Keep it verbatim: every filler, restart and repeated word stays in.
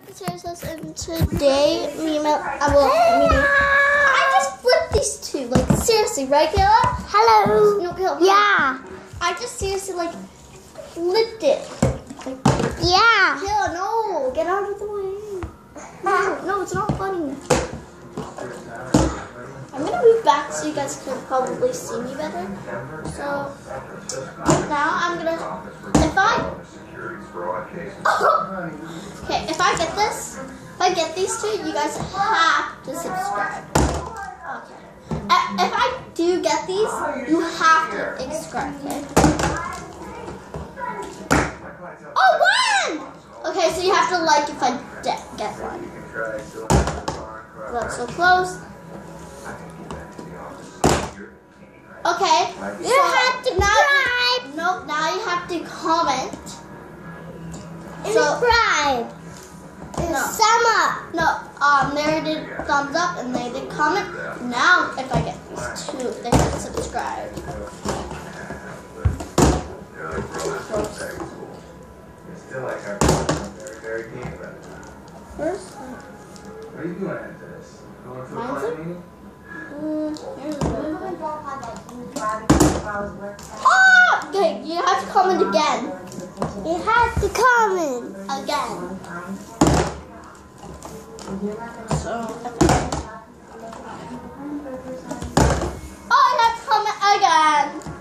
Sarah and today me and my I will me, I just flipped these two. Like seriously, right, Kayla? Hello. No, Kayla. Yeah. I just seriously like flipped it. Like, yeah. Kayla, no, get out of the way. No, no, it's not funny. I'm gonna move back so you guys can probably see me better. So now I'm gonna if I okay, if I get this, if I get these two, you guys have to subscribe. Okay. If I do get these, you have to subscribe, okay? Oh, one! Okay, so you have to like if I get one. That's so close. Okay. You so have to now, subscribe. Nope, now you have to comment. So, Subscribe. No. Sum up. No, um, they did thumbs up and they did comment. Now, if I get these two, they can subscribe. First, what are you doing after this? Going to a Mine's client it? meeting? mm, here's the Oh! Okay, you have to comment again. You have to comment. Again. So, oh, I have to comment again.